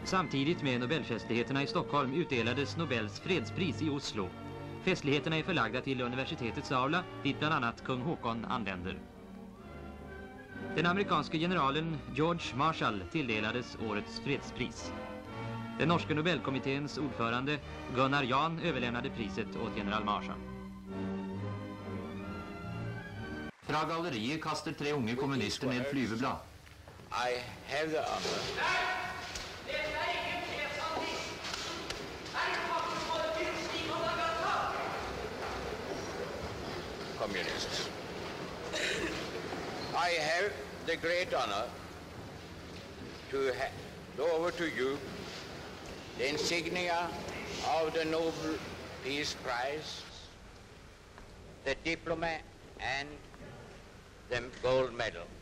Samtidigt med Nobelfestligheterna i Stockholm utdelades Nobels fredspris i Oslo. Festligheterna är förlagda till universitetets aula, dit bland annat kung Håkon anländer. Den amerikanske generalen George Marshall tilldelades årets fredspris. Den norske Nobelkommitténs ordförande Gunnar Jahn överlämnade priset åt general Marshall. Fra galleriet kaster 3 unge kommunister ned flyveblad. I have the honor. Communists. I have the great honor to hand over to you the insignia of the Nobel Peace Prize, the diploma and the gold medal.